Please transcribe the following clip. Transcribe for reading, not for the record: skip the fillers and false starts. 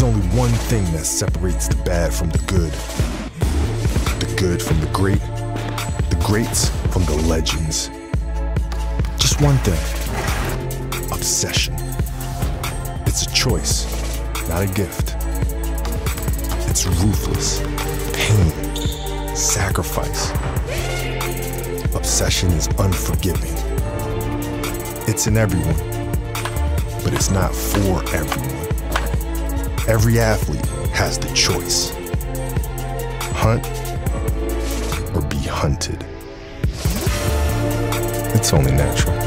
There's only one thing that separates the bad from the good from the great, the greats from the legends. Just one thing: obsession. It's a choice, not a gift. It's ruthless, pain, sacrifice. Obsession is unforgiving. It's in everyone, but it's not for everyone. Every athlete has the choice: hunt or be hunted. It's only natural.